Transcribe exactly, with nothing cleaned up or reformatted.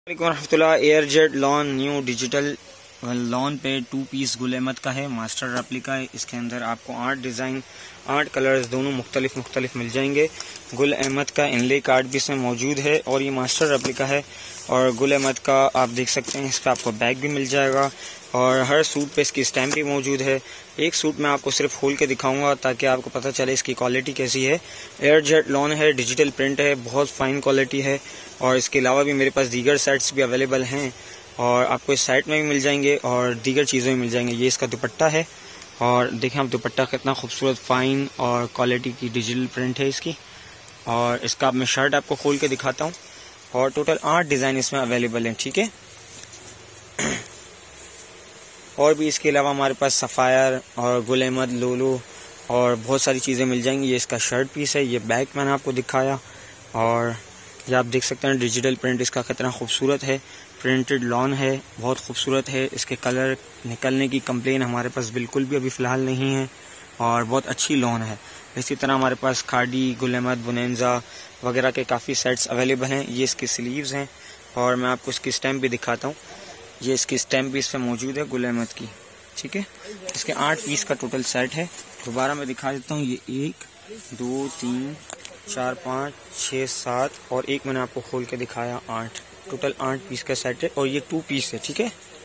रहमतुल्लाह। Air jet lawn new digital lawn पे two piece Gul Ahmed का है, मास्टर रेप्लिका है। इसके अंदर आपको आठ डिज़ाइन आठ कलर्स दोनों मुख्तलिफ मुख्तलिफ मिल जाएंगे। गुल अहमद का इनले कार्ड भी इसमें मौजूद है और ये मास्टर रेप्लिका है। और गुल अहमद का आप देख सकते हैं, इस पर आपको बैग भी मिल जाएगा और हर सूट पे इसकी स्टैम्प भी मौजूद है। एक सूट मैं आपको सिर्फ खोल के दिखाऊंगा ताकि आपको पता चले इसकी क्वालिटी कैसी है। एयर जेट लॉन है, डिजिटल प्रिंट है, बहुत फाइन क्वालिटी है। और इसके अलावा भी मेरे पास दीगर सेट्स भी अवेलेबल हैं और आपको इस साइट में भी मिल जाएंगे और दीगर चीज़ें भी मिल जाएंगे। ये इसका दुपट्टा है और देखें आप दुपट्टा कितना खूबसूरत फाइन और क्वालिटी की डिजिटल प्रिंट है इसकी। और इसका मैं शर्ट आपको खोल के दिखाता हूँ और टोटल आठ डिज़ाइन इसमें अवेलेबल हैं, ठीक है। और भी इसके अलावा हमारे पास सफ़ायर और गुल अहमद लोलो और बहुत सारी चीज़ें मिल जाएंगी। ये इसका शर्ट पीस है, ये बैग मैंने आपको दिखाया और ये आप देख सकते हैं डिजिटल प्रिंट इसका कितना खूबसूरत है। प्रिंटेड लॉन है, बहुत खूबसूरत है। इसके कलर निकलने की कंप्लेन हमारे पास बिल्कुल भी अभी फ़िलहाल नहीं है और बहुत अच्छी लॉन है। इसी तरह हमारे पास खाड़ी, गुल अहमद, बुनेंजा वगैरह के काफ़ी सेट्स अवेलेबल हैं। ये इसकी स्लीव्स हैं और मैं आपको इसकी स्टैम्प भी दिखाता हूँ। ये इसकी स्टैम्प भी इस पर मौजूद है गुल अहमद की, ठीक है। इसके आठ पीस का टोटल सेट है। दोबारा मैं दिखा देता हूँ। ये एक दो तीन चार पाँच छः सात और एक मैंने आपको खोल के दिखाया आठ, टोटल आठ पीस का सेट है और ये टू पीस है, ठीक है।